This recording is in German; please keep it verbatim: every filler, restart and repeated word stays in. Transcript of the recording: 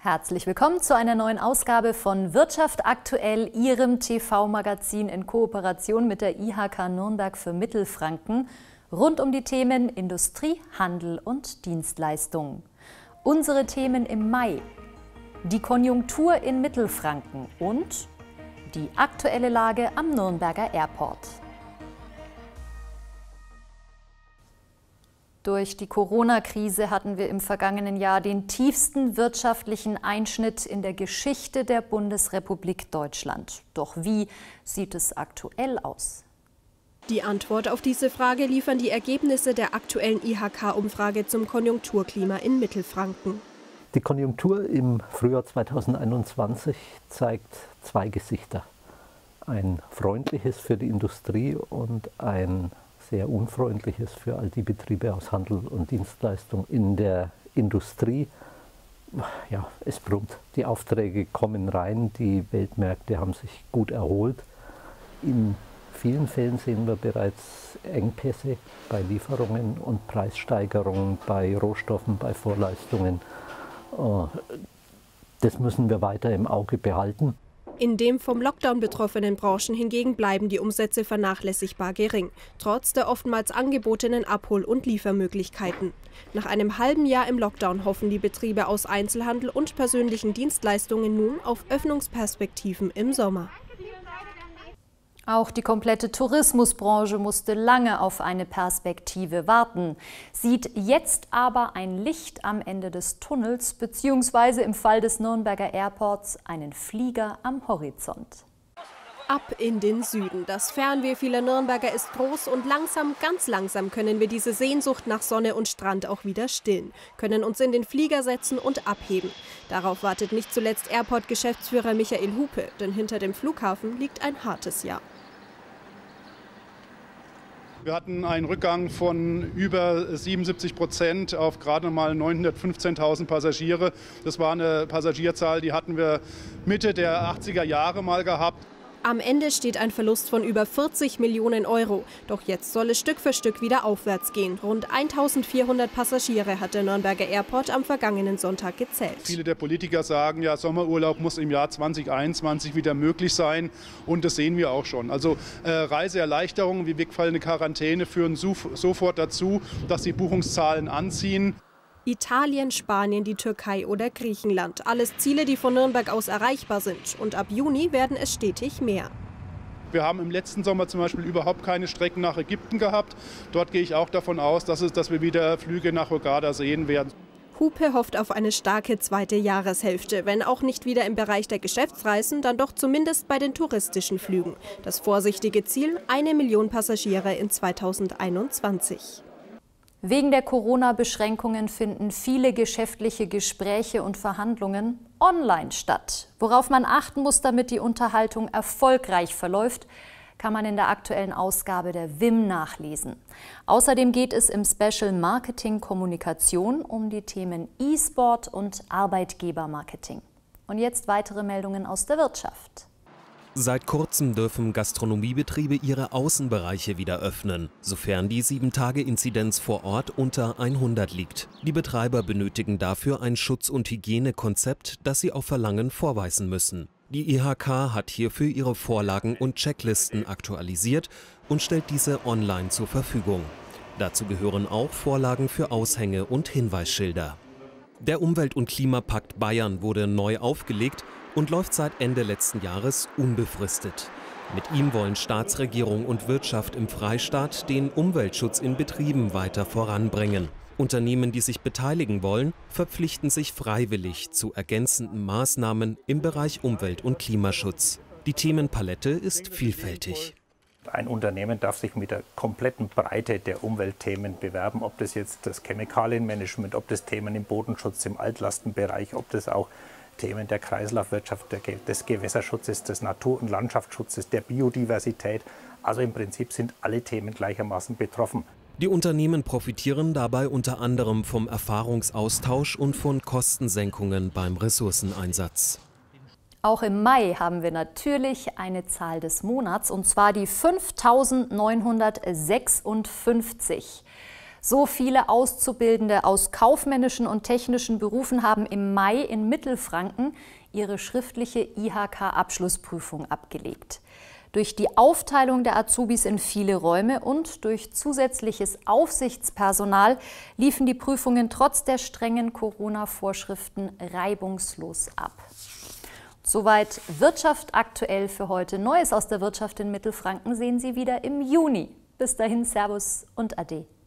Herzlich willkommen zu einer neuen Ausgabe von Wirtschaft aktuell, Ihrem T V-Magazin in Kooperation mit der I H K Nürnberg für Mittelfranken, rund um die Themen Industrie, Handel und Dienstleistungen. Unsere Themen im Mai: die Konjunktur in Mittelfranken und die aktuelle Lage am Nürnberger Airport. Durch die Corona-Krise hatten wir im vergangenen Jahr den tiefsten wirtschaftlichen Einschnitt in der Geschichte der Bundesrepublik Deutschland. Doch wie sieht es aktuell aus? Die Antwort auf diese Frage liefern die Ergebnisse der aktuellen I H K-Umfrage zum Konjunkturklima in Mittelfranken. Die Konjunktur im Frühjahr zweitausendeinundzwanzig zeigt zwei Gesichter. Ein freundliches für die Industrie und ein sehr unfreundliches für all die Betriebe aus Handel und Dienstleistung. In der Industrie, ja, es brummt. Die Aufträge kommen rein, die Weltmärkte haben sich gut erholt. In vielen Fällen sehen wir bereits Engpässe bei Lieferungen und Preissteigerungen bei Rohstoffen, bei Vorleistungen. Das müssen wir weiter im Auge behalten. In den vom Lockdown betroffenen Branchen hingegen bleiben die Umsätze vernachlässigbar gering, trotz der oftmals angebotenen Abhol- und Liefermöglichkeiten. Nach einem halben Jahr im Lockdown hoffen die Betriebe aus Einzelhandel und persönlichen Dienstleistungen nun auf Öffnungsperspektiven im Sommer. Auch die komplette Tourismusbranche musste lange auf eine Perspektive warten, sieht jetzt aber ein Licht am Ende des Tunnels beziehungsweise im Fall des Nürnberger Airports einen Flieger am Horizont. Ab in den Süden. Das Fernweh vieler Nürnberger ist groß und langsam, ganz langsam können wir diese Sehnsucht nach Sonne und Strand auch wieder stillen, können uns in den Flieger setzen und abheben. Darauf wartet nicht zuletzt Airport-Geschäftsführer Michael Hupe, denn hinter dem Flughafen liegt ein hartes Jahr. Wir hatten einen Rückgang von über siebenundsiebzig Prozent auf gerade mal neunhundertfünfzehntausend Passagiere. Das war eine Passagierzahl, die hatten wir Mitte der achtziger Jahre mal gehabt. Am Ende steht ein Verlust von über vierzig Millionen Euro. Doch jetzt soll es Stück für Stück wieder aufwärts gehen. Rund eintausendvierhundert Passagiere hat der Nürnberger Airport am vergangenen Sonntag gezählt. Viele der Politiker sagen, ja, Sommerurlaub muss im Jahr zweitausendeinundzwanzig wieder möglich sein. Und das sehen wir auch schon. Also äh, Reiseerleichterungen wie wegfallende Quarantäne führen so, sofort dazu, dass die Buchungszahlen anziehen. Italien, Spanien, die Türkei oder Griechenland. Alles Ziele, die von Nürnberg aus erreichbar sind. Und ab Juni werden es stetig mehr. Wir haben im letzten Sommer zum Beispiel überhaupt keine Strecken nach Ägypten gehabt. Dort gehe ich auch davon aus, dass, es, dass wir wieder Flüge nach Hurghada sehen werden. Hupe hofft auf eine starke zweite Jahreshälfte. Wenn auch nicht wieder im Bereich der Geschäftsreisen, dann doch zumindest bei den touristischen Flügen. Das vorsichtige Ziel: eine Million Passagiere in zweitausendeinundzwanzig. Wegen der Corona-Beschränkungen finden viele geschäftliche Gespräche und Verhandlungen online statt. Worauf man achten muss, damit die Unterhaltung erfolgreich verläuft, kann man in der aktuellen Ausgabe der W I M nachlesen. Außerdem geht es im Special Marketing Kommunikation um die Themen E-Sport und Arbeitgebermarketing. Und jetzt weitere Meldungen aus der Wirtschaft. Seit kurzem dürfen Gastronomiebetriebe ihre Außenbereiche wieder öffnen, sofern die sieben Tage Inzidenz vor Ort unter hundert liegt. Die Betreiber benötigen dafür ein Schutz- und Hygienekonzept, das sie auf Verlangen vorweisen müssen. Die I H K hat hierfür ihre Vorlagen und Checklisten aktualisiert und stellt diese online zur Verfügung. Dazu gehören auch Vorlagen für Aushänge und Hinweisschilder. Der Umwelt- und Klimapakt Bayern wurde neu aufgelegt und läuft seit Ende letzten Jahres unbefristet. Mit ihm wollen Staatsregierung und Wirtschaft im Freistaat den Umweltschutz in Betrieben weiter voranbringen. Unternehmen, die sich beteiligen wollen, verpflichten sich freiwillig zu ergänzenden Maßnahmen im Bereich Umwelt- und Klimaschutz. Die Themenpalette ist vielfältig. Ein Unternehmen darf sich mit der kompletten Breite der Umweltthemen bewerben, ob das jetzt das Chemikalienmanagement, ob das Themen im Bodenschutz, im Altlastenbereich, ob das auch Themen der Kreislaufwirtschaft, des Gewässerschutzes, des Natur- und Landschaftsschutzes, der Biodiversität. Also im Prinzip sind alle Themen gleichermaßen betroffen. Die Unternehmen profitieren dabei unter anderem vom Erfahrungsaustausch und von Kostensenkungen beim Ressourceneinsatz. Auch im Mai haben wir natürlich eine Zahl des Monats, und zwar die fünftausendneunhundertsechsundfünfzig. So viele Auszubildende aus kaufmännischen und technischen Berufen haben im Mai in Mittelfranken ihre schriftliche I H K-Abschlussprüfung abgelegt. Durch die Aufteilung der Azubis in viele Räume und durch zusätzliches Aufsichtspersonal liefen die Prüfungen trotz der strengen Corona-Vorschriften reibungslos ab. Soweit Wirtschaft aktuell für heute. Neues aus der Wirtschaft in Mittelfranken sehen Sie wieder im Juni. Bis dahin, Servus und Ade.